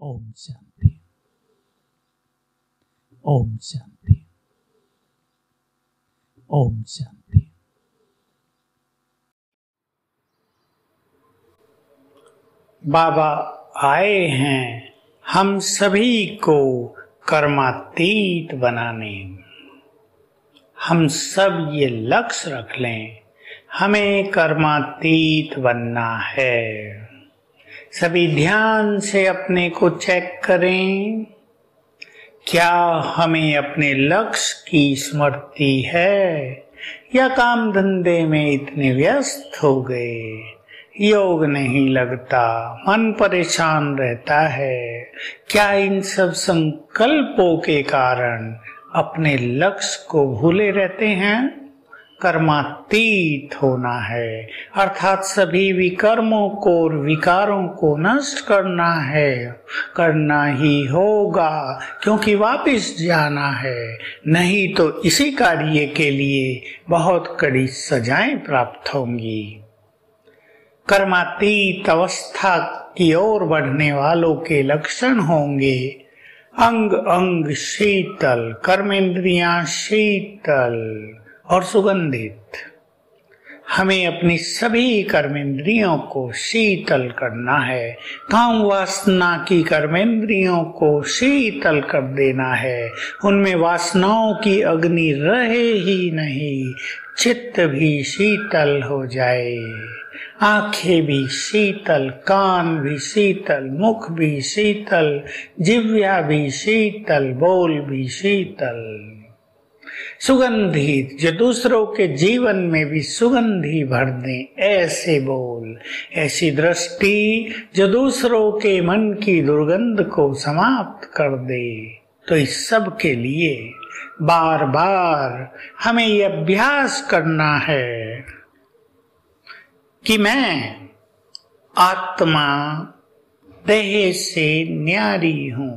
ओम शांति। ओम शांति। ओम शांति। बाबा आए हैं हम सभी को कर्मातीत बनाने। हम सब ये लक्ष्य रख लें, हमें कर्मातीत बनना है। सभी ध्यान से अपने को चेक करें, क्या हमें अपने लक्ष्य की स्मृति है या काम धंधे में इतने व्यस्त हो गए, योग नहीं लगता, मन परेशान रहता है। क्या इन सब संकल्पों के कारण अपने लक्ष्य को भूले रहते हैं? कर्मातीत होना है, अर्थात सभी विकर्मों को और विकारों को नष्ट करना है। करना ही होगा क्योंकि वापस जाना है, नहीं तो इसी कार्य के लिए बहुत कड़ी सजाएं प्राप्त होंगी। कर्मातीत अवस्था की ओर बढ़ने वालों के लक्षण होंगे अंग अंग शीतल, कर्मेंद्रियां शीतल और सुगंधित। हमें अपनी सभी कर्मेंद्रियों को शीतल करना है, काम वासना की कर्मेंद्रियों को शीतल कर देना है। उनमें वासनाओं की अग्नि रहे ही नहीं, चित्त भी शीतल हो जाए, आंखें भी शीतल, कान भी शीतल, मुख भी शीतल, जिह्वा भी शीतल, बोल भी शीतल। सुगंधित, जो दूसरों के जीवन में भी सुगंधी भर दें, ऐसे बोल, ऐसी दृष्टि जो दूसरों के मन की दुर्गंध को समाप्त कर दे। तो इस सब के लिए बार बार हमें ये अभ्यास करना है कि मैं आत्मा देह से न्यारी हूं।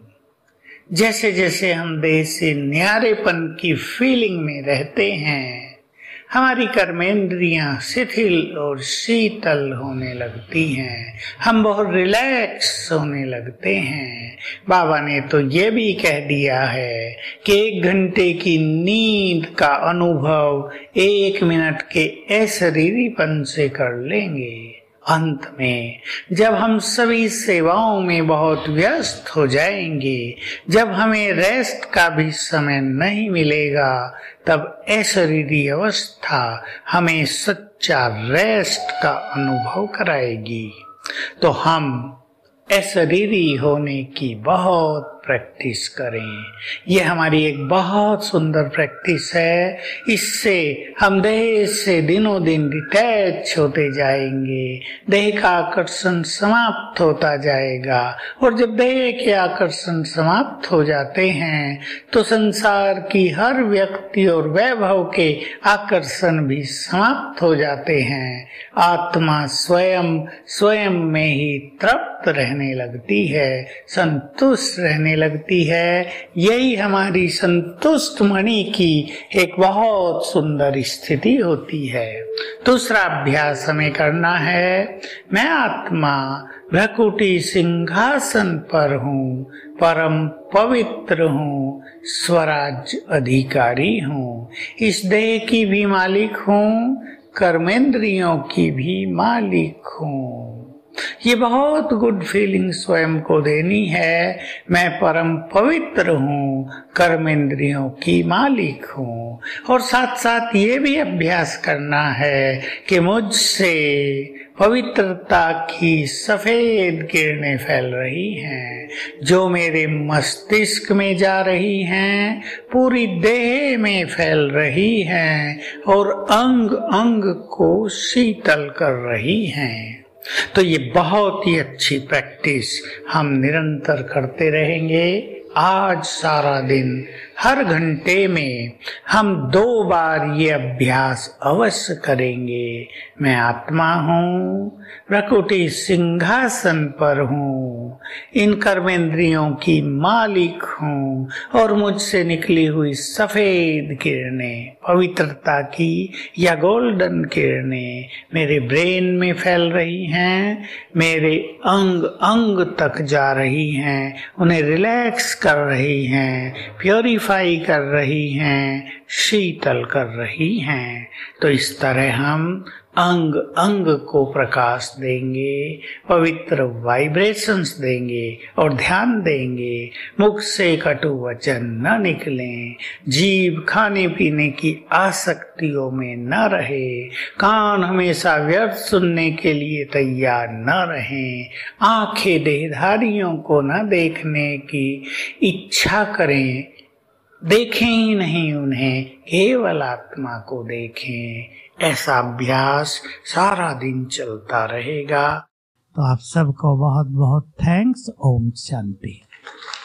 जैसे जैसे हम देह से न्यारेपन की फीलिंग में रहते हैं, हमारी कर्मेंद्रियां शिथिल और शीतल होने लगती हैं, हम बहुत रिलैक्स होने लगते हैं। बाबा ने तो ये भी कह दिया है कि 1 घंटे की नींद का अनुभव 1 मिनट के अशरीरीपन से कर लेंगे। अंत में जब हम सभी सेवाओं में बहुत व्यस्त हो जाएंगे, जब हमें रेस्ट का भी समय नहीं मिलेगा, तब अशरीरी अवस्था हमें सच्चा रेस्ट का अनुभव कराएगी। तो हम अशरीरी होने की बहुत प्रैक्टिस करें। ये हमारी एक बहुत सुंदर प्रैक्टिस है। इससे हम देह से दिनों दिन डिटैच होते जाएंगे, देह का आकर्षण समाप्त होता जाएगा। और जब देह के आकर्षण समाप्त हो जाते हैं तो संसार की हर व्यक्ति और वैभव के आकर्षण भी समाप्त हो जाते हैं। आत्मा स्वयं स्वयं में ही तृप्त रहने लगती है, संतुष्ट रहने लगती है। यही हमारी संतुष्ट मणि की एक बहुत सुंदर स्थिति होती है। दूसरा अभ्यास हमें करना है, मैं आत्मा भ्रकुटी सिंहासन पर हूँ, परम पवित्र हूँ, स्वराज अधिकारी हूँ, इस देह की भी मालिक हूँ, कर्मेंद्रियों की भी मालिक हूँ। ये बहुत गुड फीलिंग स्वयं को देनी है। मैं परम पवित्र हूँ, कर्मेंद्रियों की मालिक हूँ। और साथ साथ ये भी अभ्यास करना है कि मुझसे पवित्रता की सफेद किरणें फैल रही हैं, जो मेरे मस्तिष्क में जा रही हैं, पूरी देह में फैल रही हैं और अंग अंग को शीतल कर रही हैं। तो ये बहुत ही अच्छी प्रैक्टिस हम निरंतर करते रहेंगे। आज सारा दिन हर घंटे में हम 2 बार ये अभ्यास अवश्य करेंगे। मैं आत्मा हूँ, प्रकृति सिंहासन पर हूँ, इन कर्मेंद्रियों की मालिक हूँ और मुझसे निकली हुई सफेद किरणें, पवित्रता की या गोल्डन किरणें मेरे ब्रेन में फैल रही हैं, मेरे अंग अंग तक जा रही हैं, उन्हें रिलैक्स कर रही हैं, प्योरीफाई कर रही हैं, शीतल कर रही हैं। तो इस तरह हम अंग अंग को प्रकाश देंगे, पवित्र वाइब्रेशंस देंगे और ध्यान देंगे। मुख से कटु वचन न निकलें, जीभ खाने पीने की आसक्तियों में न रहे, कान हमेशा व्यर्थ सुनने के लिए तैयार न रहें, आंखें देहधारियों को न देखने की इच्छा करें, देखें ही नहीं उन्हें, केवल आत्मा को देखें। ऐसा अभ्यास सारा दिन चलता रहेगा। तो आप सबको बहुत बहुत थैंक्स। ओम शांति।